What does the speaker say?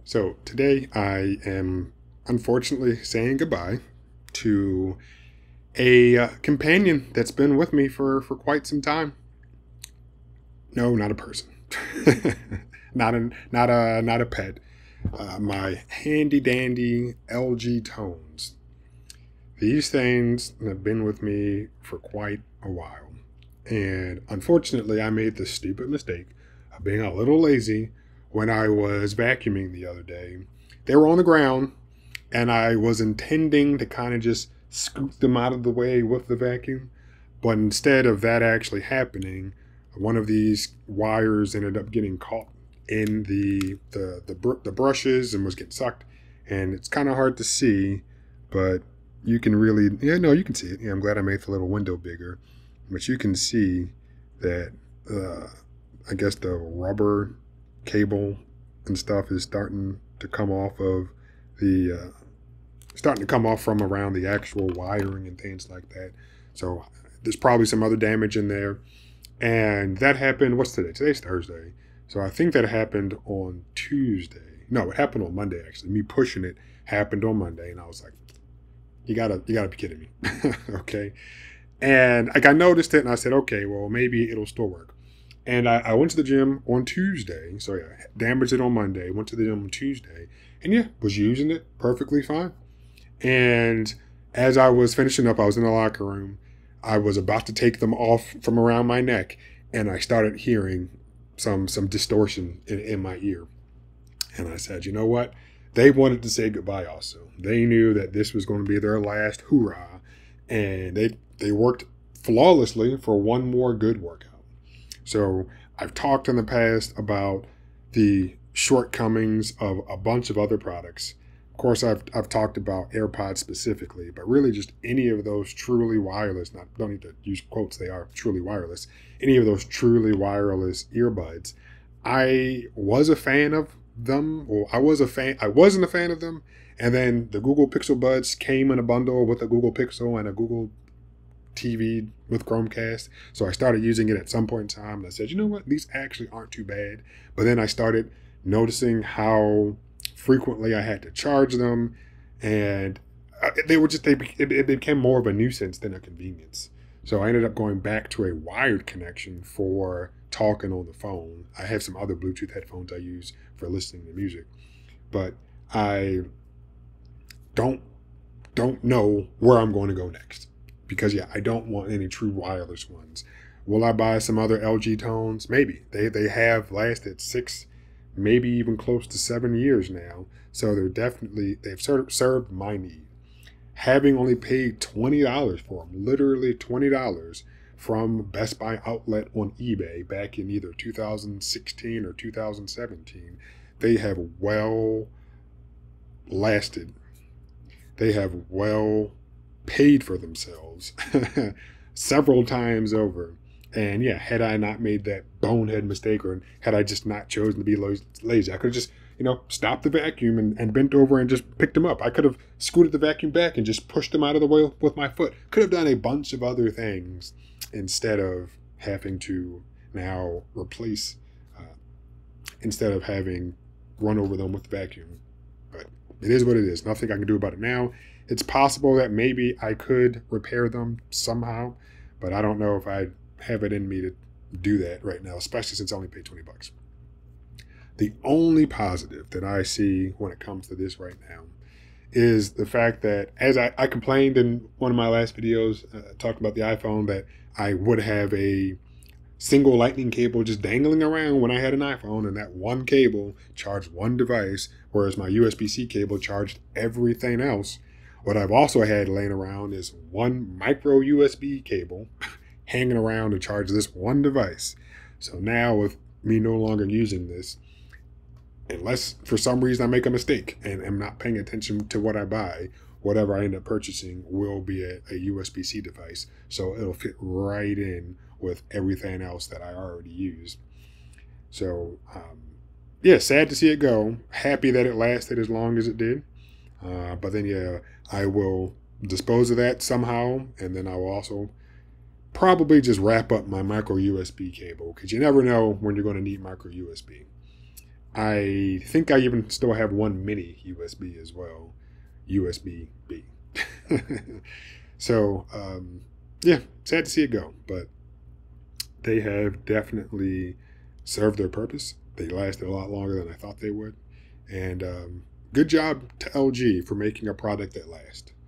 So today I am unfortunately saying goodbye to a companion that's been with me for quite some time. No, not a person. Not a pet. My handy dandy LG tones. These things have been with me for quite a while. And unfortunately, I made the stupid mistake of being a little lazy when I was vacuuming the other day. They were on the ground, and I was intending to kind of just scoot them out of the way with the vacuum. But instead of that actually happening, one of these wires ended up getting caught in the brushes and was getting sucked. And it's kind of hard to see, but you can really, yeah, no, you can see it. Yeah, I'm glad I made the little window bigger. But you can see that, I guess the rubber cable and stuff is starting to come off of starting to come off from around the actual wiring and things like that. So there's probably some other damage in there. And that happened, what's today? Today's Thursday. So I think that happened on Tuesday. No, it happened on Monday, actually. Me pushing it happened on Monday. And I was like, you gotta be kidding me. Okay. And like I noticed it and I said, okay, well, maybe it'll still work. And I went to the gym on Tuesday. So yeah, damaged it on Monday, went to the gym on Tuesday. And yeah, was using it perfectly fine. And as I was finishing up, I was in the locker room. I was about to take them off from around my neck. And I started hearing some distortion in my ear. And I said, you know what? They wanted to say goodbye also. They knew that this was going to be their last hoorah. And they worked flawlessly for one more good workout. So I've talked in the past about the shortcomings of a bunch of other products. Of course, I've talked about AirPods specifically, but really just any of those truly wireless, don't need to use quotes, they are truly wireless, any of those truly wireless earbuds. I was a fan of them, or I wasn't a fan of them, and then the Google Pixel Buds came in a bundle with a Google Pixel and a Google TV with Chromecast. So I started using it at some point in time, and I said, you know what, these actually aren't too bad. But then I started noticing how frequently I had to charge them, and it became more of a nuisance than a convenience. So I ended up going back to a wired connection for talking on the phone. I have some other Bluetooth headphones I use for listening to music, but I don't know where I'm going to go next. Because yeah, I don't want any true wireless ones. Will I buy some other LG tones? Maybe. They have lasted 6, maybe even close to 7 years now. So they've served my need. Having only paid $20 for them, literally $20 from Best Buy outlet on eBay back in either 2016 or 2017, they have well lasted. They have well paid for themselves several times over. And yeah, had I not made that bonehead mistake, or had I just not chosen to be lazy, I could have just, stopped the vacuum and bent over and just picked them up. I could have scooted the vacuum back and just pushed them out of the way with my foot. Could have done a bunch of other things instead of having to now replace, instead of having run over them with the vacuum. But it is what it is. Nothing I can do about it now. It's possible that maybe I could repair them somehow, but I don't know if I have it in me to do that right now, especially since I only paid $20. The only positive that I see when it comes to this right now is the fact that, as I complained in one of my last videos, talking about the iPhone, that I would have a single lightning cable just dangling around when I had an iPhone, and that one cable charged one device, whereas my USB-C cable charged everything else. What I've also had laying around is one micro USB cable hanging around to charge this one device. So now with me no longer using this, unless for some reason I make a mistake and am not paying attention to what I buy, whatever I end up purchasing will be a USB-C device. So it'll fit right in with everything else that I already use. So yeah, sad to see it go. Happy that it lasted as long as it did. But then, yeah, I will dispose of that somehow, and then I will also probably just wrap up my micro USB cable, because you never know when you're going to need micro USB. I think I even still have one mini USB as well, USB-B. So, yeah, sad to see it go, but they have definitely served their purpose. They lasted a lot longer than I thought they would. And good job to LG for making a product that lasts.